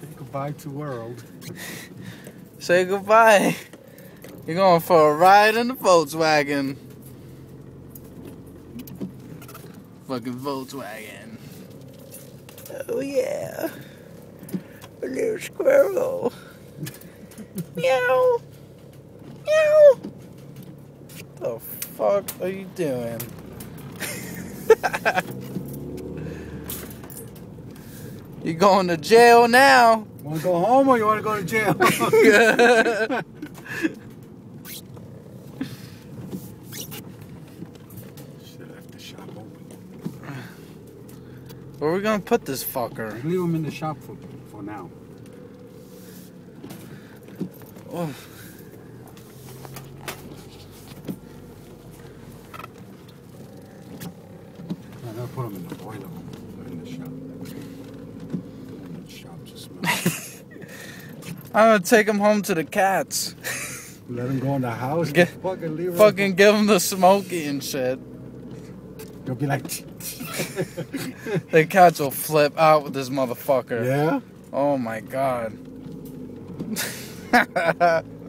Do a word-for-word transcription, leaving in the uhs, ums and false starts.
Say goodbye to world. Say goodbye. You're going for a ride in the Volkswagen. Fucking Volkswagen. Oh yeah. A little squirrel. Meow. Meow. The fuck are you doing? You going to jail now? Want to go home or you want to go to jail? Should have left the shop open. Where are we gonna put this fucker? Leave him in the shop for, for now. Oh. I'm gonna put him in the boiler room, in the shop. In the shop to smell. I'm gonna take him home to the cats. Let him go in the house. Get, fucking leave fucking him. Give him the smoky and shit. You'll be like. The cats will flip out with this motherfucker. Yeah? Oh my god.